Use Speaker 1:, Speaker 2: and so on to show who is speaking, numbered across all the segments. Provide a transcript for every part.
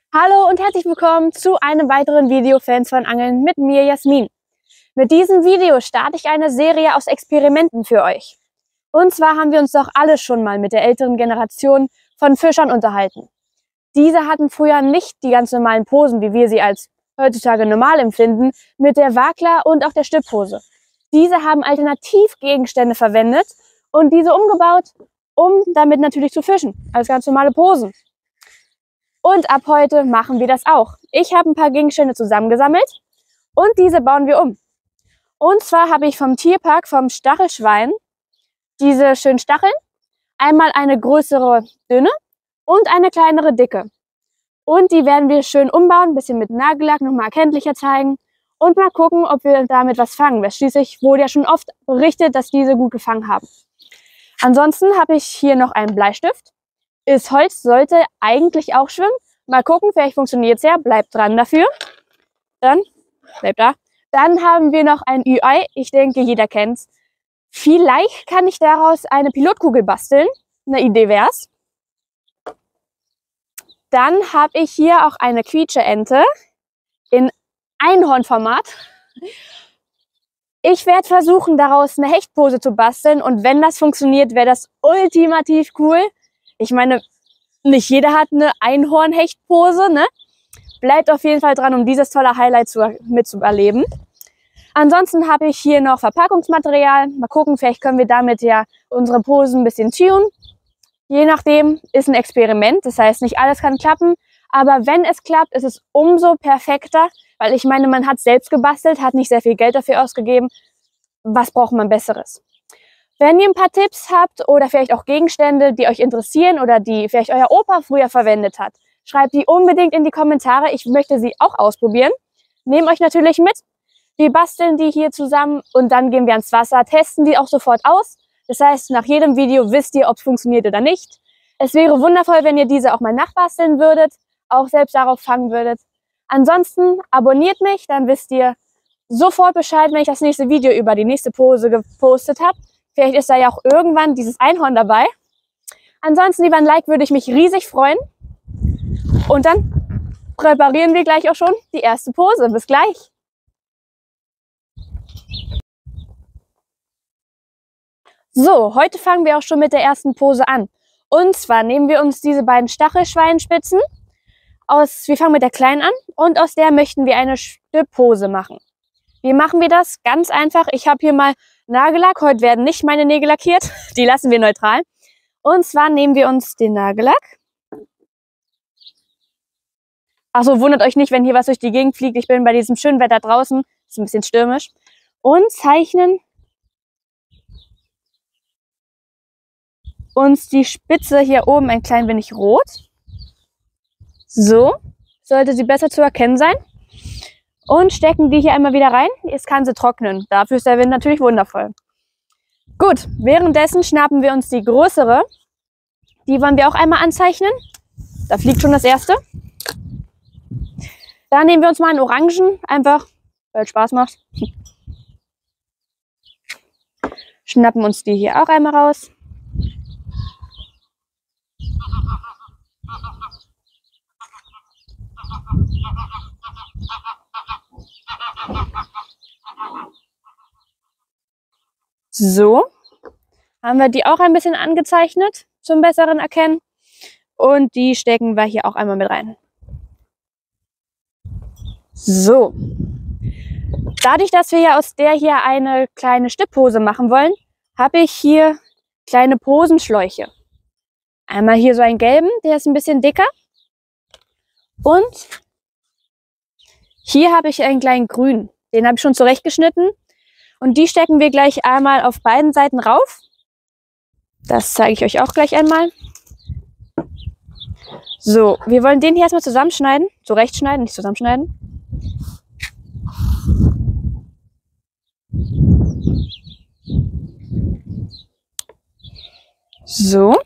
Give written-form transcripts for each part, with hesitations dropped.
Speaker 1: Hallo und herzlich willkommen zu einem weiteren Video Fans von Angeln mit mir, Jasmin. Mit diesem Video starte ich eine Serie aus Experimenten für euch. Und zwar haben wir uns doch alle schon mal mit der älteren Generation von Fischern unterhalten. Diese hatten früher nicht die ganz normalen Posen, wie wir sie als heutzutage normal empfinden, mit der Wagler und auch der Stipppose. Diese haben Alternativgegenstände verwendet und diese umgebaut, um damit natürlich zu fischen, als ganz normale Posen. Und ab heute machen wir das auch. Ich habe ein paar Gegenstände zusammengesammelt und diese bauen wir um. Und zwar habe ich vom Tierpark, vom Stachelschwein, diese schönen Stacheln, einmal eine größere dünne und eine kleinere dicke. Und die werden wir schön umbauen, ein bisschen mit Nagellack nochmal erkenntlicher zeigen und mal gucken, ob wir damit was fangen. Weil schließlich wurde ja schon oft berichtet, dass diese gut gefangen haben. Ansonsten habe ich hier noch einen Bleistift. Ist Holz, sollte eigentlich auch schwimmen. Mal gucken, vielleicht funktioniert es ja. Bleibt dran dafür. Dann, bleibt da. Dann haben wir noch ein Ü-Ei. Ich denke, jeder kennt's. Vielleicht kann ich daraus eine Pilotkugel basteln. Eine Idee wär's. Dann habe ich hier auch eine Quietscheente in Einhornformat. Ich werde versuchen, daraus eine Hechtpose zu basteln. Und wenn das funktioniert, wäre das ultimativ cool. Ich meine, nicht jeder hat eine Einhorn-Hechtpose, ne? Bleibt auf jeden Fall dran, um dieses tolle Highlight mitzuerleben. Ansonsten habe ich hier noch Verpackungsmaterial. Mal gucken, vielleicht können wir damit ja unsere Posen ein bisschen tunen. Je nachdem, ist ein Experiment. Das heißt, nicht alles kann klappen. Aber wenn es klappt, ist es umso perfekter. Weil ich meine, man hat selbst gebastelt, hat nicht sehr viel Geld dafür ausgegeben. Was braucht man Besseres? Wenn ihr ein paar Tipps habt oder vielleicht auch Gegenstände, die euch interessieren oder die vielleicht euer Opa früher verwendet hat, schreibt die unbedingt in die Kommentare. Ich möchte sie auch ausprobieren. Nehmt euch natürlich mit. Wir basteln die hier zusammen und dann gehen wir ans Wasser, testen die auch sofort aus. Das heißt, nach jedem Video wisst ihr, ob es funktioniert oder nicht. Es wäre wundervoll, wenn ihr diese auch mal nachbasteln würdet, auch selbst darauf fangen würdet. Ansonsten abonniert mich, dann wisst ihr sofort Bescheid, wenn ich das nächste Video über die nächste Pose gepostet habe. Vielleicht ist da ja auch irgendwann dieses Einhorn dabei. Ansonsten über ein Like würde ich mich riesig freuen. Und dann präparieren wir gleich auch schon die erste Pose. Bis gleich. So, heute fangen wir auch schon mit der ersten Pose an. Und zwar nehmen wir uns diese beiden Stachelschweinspitzen. Wir fangen mit der kleinen an und aus der möchten wir eine Stipppose machen. Wie machen wir das? Ganz einfach. Ich habe hier mal Nagellack. Heute werden nicht meine Nägel lackiert. Die lassen wir neutral. Und zwar nehmen wir uns den Nagellack. Achso, wundert euch nicht, wenn hier was durch die Gegend fliegt. Ich bin bei diesem schönen Wetter draußen. Ist ein bisschen stürmisch. Und zeichnen uns die Spitze hier oben ein klein wenig rot. So, sollte sie besser zu erkennen sein. Und stecken die hier einmal wieder rein. Jetzt kann sie trocknen. Dafür ist der Wind natürlich wundervoll. Gut, währenddessen schnappen wir uns die größere. Die wollen wir auch einmal anzeichnen. Da fliegt schon das erste. Dann nehmen wir uns mal einen Orangen. Einfach, weil es Spaß macht. Schnappen uns die hier auch einmal raus. So, haben wir die auch ein bisschen angezeichnet zum besseren Erkennen. Und die stecken wir hier auch einmal mit rein. So, dadurch, dass wir ja aus der hier eine kleine Stipppose machen wollen, habe ich hier kleine Posenschläuche. Einmal hier so einen gelben, der ist ein bisschen dicker. Und hier habe ich einen kleinen grünen, den habe ich schon zurechtgeschnitten. Und die stecken wir gleich einmal auf beiden Seiten rauf. Das zeige ich euch auch gleich einmal. So, wir wollen den hier erstmal zusammenschneiden. Zurechtschneiden, nicht zusammenschneiden. So.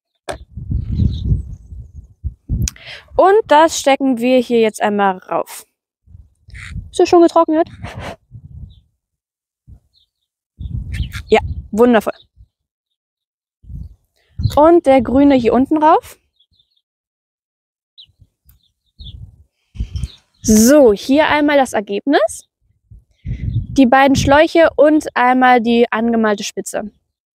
Speaker 1: Und das stecken wir hier jetzt einmal rauf. Ist das schon getrocknet? Ja, wundervoll. Und der grüne hier unten rauf. So, hier einmal das Ergebnis. Die beiden Schläuche und einmal die angemalte Spitze.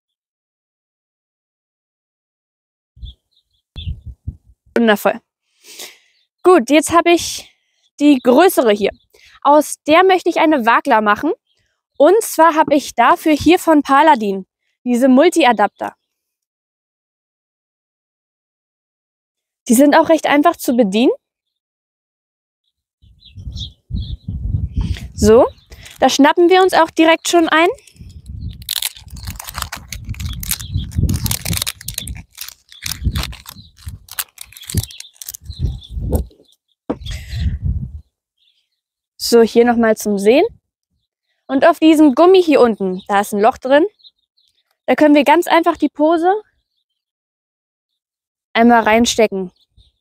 Speaker 1: Wundervoll. Gut, jetzt habe ich die größere hier. Aus der möchte ich eine Wagler machen. Und zwar habe ich dafür hier von Paladin diese Multi-Adapter. Die sind auch recht einfach zu bedienen. So, da schnappen wir uns auch direkt schon ein. So, hier nochmal zum Sehen. Und auf diesem Gummi hier unten, da ist ein Loch drin. Da können wir ganz einfach die Pose einmal reinstecken.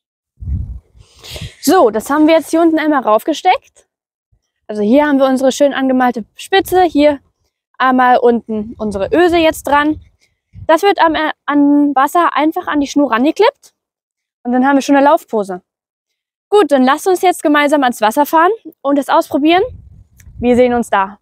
Speaker 1: So, das haben wir jetzt hier unten einmal raufgesteckt. Also hier haben wir unsere schön angemalte Spitze, hier einmal unten unsere Öse jetzt dran. Das wird an Wasser einfach an die Schnur rangeklippt und dann haben wir schon eine Laufpose. Gut, dann lasst uns jetzt gemeinsam ans Wasser fahren und es ausprobieren. Wir sehen uns da.